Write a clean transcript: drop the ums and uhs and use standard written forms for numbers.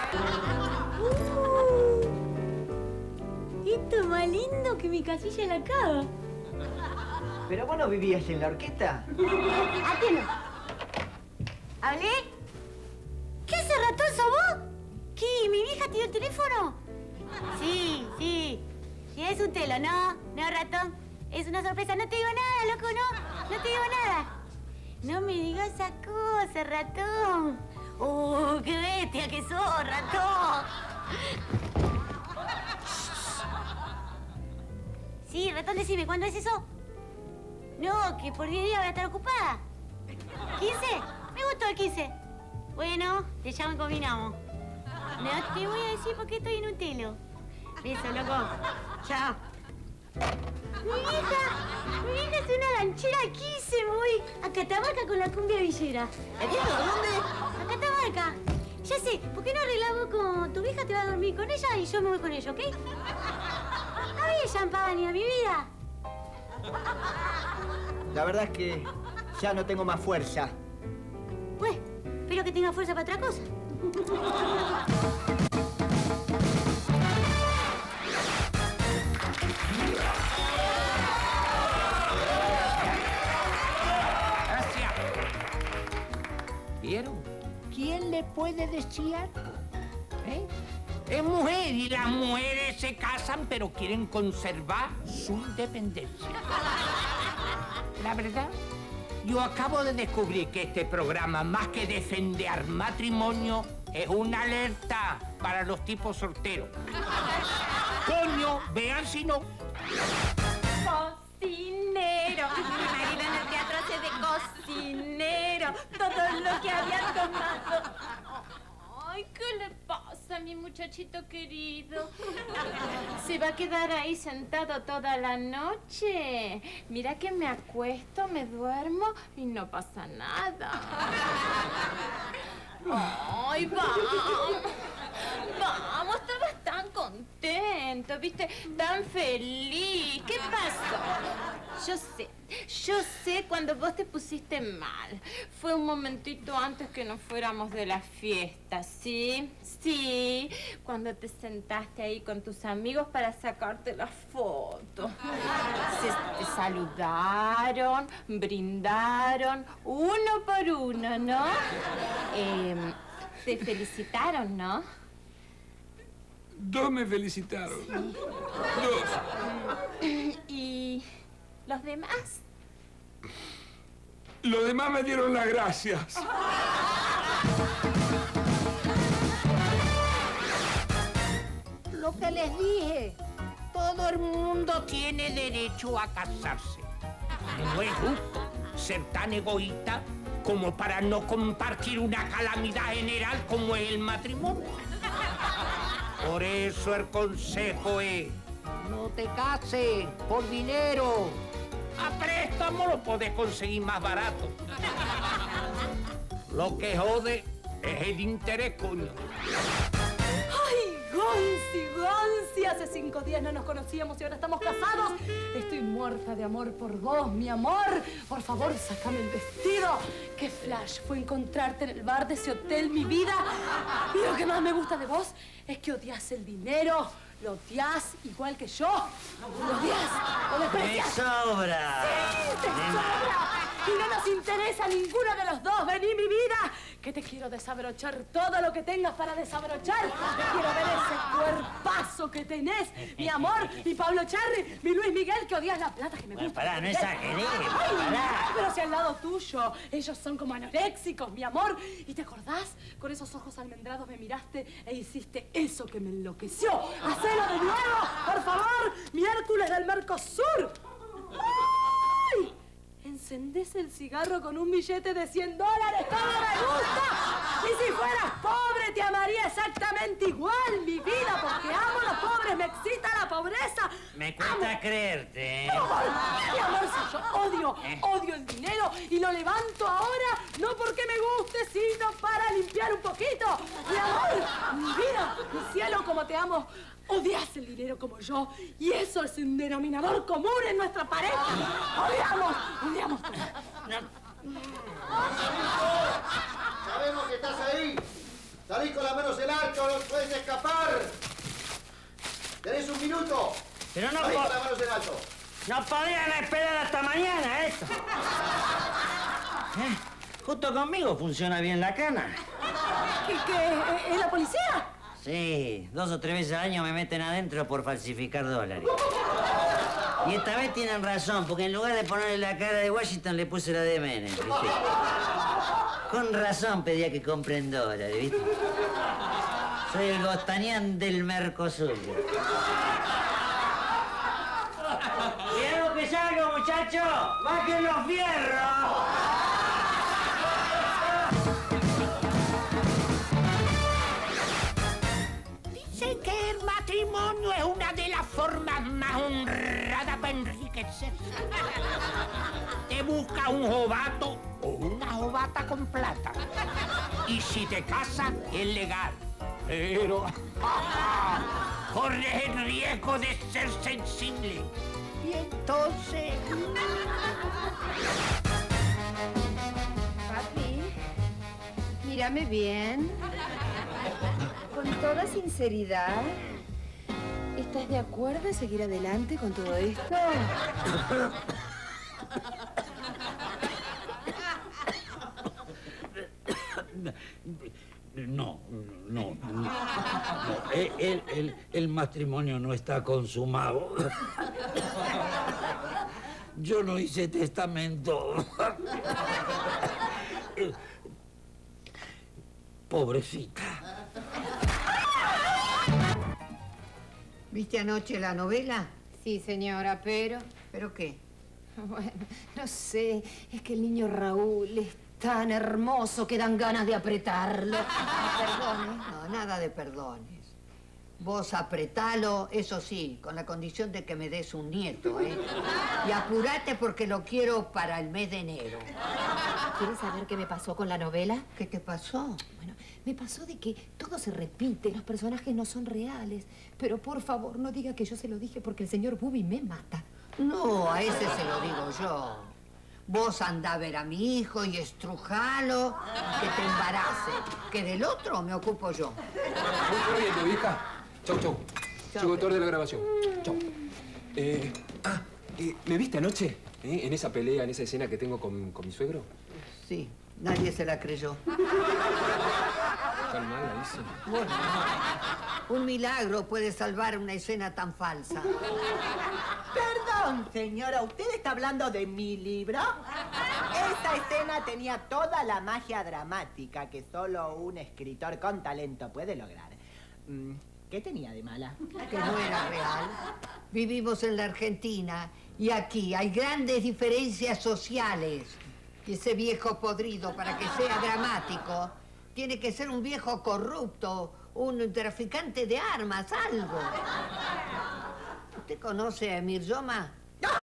Esto es más lindo que mi casilla en la cava. ¿Pero vos no vivías en la horqueta? ¿A qué no? ¿Hablé? ¿Qué hace ratón sos vos? ¿Qué? ¿Mi vieja te dio el teléfono? Sí, sí. Sí, es un telo, ¿no? No, ratón. Es una sorpresa. No te digo nada, loco, no. No te digo nada. No me digas esa cosa, ratón. ¡Oh, qué bestia que sos, ratón! Sí, ratón, decime, ¿cuándo es eso? No, que por 10 días voy a estar ocupada. ¿15? Me gustó el 15. Bueno, te llamo y combinamos. No te voy a decir por qué estoy en un telo. Beso, loco. Chao. Mi vieja es una ganchera aquí y se voy a Catamarca con la cumbia villera. ¿A dónde? A Catamarca. Ya sé, ¿por qué no arreglamos con tu vieja? Te va a dormir con ella y yo me voy con ella, ¿ok? A ver, champán, a mi vida. La verdad es que ya no tengo más fuerza. Pues, espero que tenga fuerza para otra cosa. Gracias. ¿Vieron? ¿Quién le puede decir algo? Es mujer y las mujeres se casan pero quieren conservar su independencia. La verdad, yo acabo de descubrir que este programa, más que defender matrimonio, es una alerta para los tipos solteros. Coño, vean si no. Cocinero. Mi marido en el teatro hace de cocinero. Todo lo que había tomado. Ay, ¿qué le pasa a mi muchachito querido? ¿Se va a quedar ahí sentado toda la noche? Mira que me acuesto, me duermo y no pasa nada. Ay, vamos. Vamos, estabas tan contento, ¿viste? Tan feliz. ¿Qué pasó? Yo sé cuando vos te pusiste mal. Fue un momentito antes que nos fuéramos de la fiesta, ¿sí? Sí, cuando te sentaste ahí con tus amigos para sacarte la foto. Te saludaron, brindaron, uno por uno, ¿no? Te felicitaron, ¿no? Dos me felicitaron. Sí. Dos. ¿Y los demás? Los demás me dieron las gracias. Lo que les dije, todo el mundo tiene derecho a casarse. No es justo ser tan egoísta como para no compartir una calamidad general como es el matrimonio. Por eso el consejo es, no te cases por dinero. A préstamo lo podés conseguir más barato. Lo que jode es el interés, coño. Gonzi, hace 5 días no nos conocíamos y ahora estamos casados. Estoy muerta de amor por vos, mi amor. Por favor, sácame el vestido. Qué flash fue encontrarte en el bar de ese hotel, mi vida. Y lo que más me gusta de vos es que odias el dinero. Lo odias igual que yo. Lo odias, lo desprecias. ¡Me sobra! ¡Sí, te sobra! Y no nos interesa ninguno de los dos. Vení, mi vida, que te quiero desabrochar todo lo que tengas para desabrochar. Te quiero ver ese cuerpazo que tenés, mi amor, mi Pablo Cherry, mi Luis Miguel, que odias la plata, que me gusta. Pará, no exageré, Ay, pará. pero si al lado tuyo, ellos son como anoréxicos, mi amor. ¿Y te acordás? Con esos ojos almendrados me miraste e hiciste eso que me enloqueció. ¡Hacelo de nuevo, por favor! ¡Mi Hércules del Mercosur! ¡Ay! Encendés el cigarro con un billete de $100. ¡Todo me gusta! Y si fueras pobre, te amaría exactamente igual, mi vida, porque amo a los pobres, me excita la pobreza. Me cuesta creerte, ¿eh? Mi amor, si yo odio el dinero y lo levanto ahora, no porque me guste, sino para limpiar un poquito. Mi amor, mi vida, mi cielo, como te amo. Odias el dinero como yo y eso es un denominador común en nuestra pareja. Odiamos. Sabemos que estás ahí. Salí con las manos en alto, no puedes escapar. Tenés un minuto. Pero no Ahí con las manos en alto. No podían esperar hasta mañana esto. Justo conmigo funciona bien la cana. ¿Qué? ¿Es la policía? Sí, 2 o 3 veces al año me meten adentro por falsificar dólares. Y esta vez tienen razón, porque en lugar de ponerle la cara de Washington le puse la de Menem, ¿viste? Con razón pedía que compren dólares, ¿viste? Soy el Gostanián del Mercosur. ¡Cuidado que salgo, muchachos! ¡Bajen los fierros! Dicen que el matrimonio es una de las formas más honradas para enriquecerse. Te busca un jovato o una jovata con plata. Y si te casas, es legal. Pero corres el riesgo de ser sensible. Y entonces... Papi, mírame bien. Con toda sinceridad, ¿estás de acuerdo en seguir adelante con todo esto? No. El matrimonio no está consumado. Yo no hice testamento. Pobrecita. ¿Viste anoche la novela? Sí, señora, pero... ¿Pero qué? Bueno, no sé, es que el niño Raúl es tan hermoso que dan ganas de apretarlo. Perdone. No, nada de perdones. Vos apretalo, eso sí, con la condición de que me des un nieto, ¿eh? Y apurate porque lo quiero para el mes de enero. ¿Quieres saber qué me pasó con la novela? ¿Qué te pasó? Bueno, me pasó de que todo se repite, los personajes no son reales. Pero por favor, no diga que yo se lo dije porque el señor Bubi me mata. No, a ese se lo digo yo. Vos andá a ver a mi hijo y estrujalo, que te embarace. Que del otro me ocupo yo. Muy corriendo, hija. Chau. Soy autor de la grabación. Chau. ¿Me viste anoche? En esa pelea, en esa escena que tengo con mi suegro. Sí, nadie se la creyó. Tan mal la hice. Bueno, un milagro puede salvar una escena tan falsa. Perdón, señora, ¿usted está hablando de mi libro? Esa escena tenía toda la magia dramática que solo un escritor con talento puede lograr. ¿Qué tenía de mala? Que no era real. Vivimos en la Argentina y aquí hay grandes diferencias sociales. Y ese viejo podrido, para que sea dramático, tiene que ser un viejo corrupto, un traficante de armas, algo. ¿Usted conoce a Emir Yoma?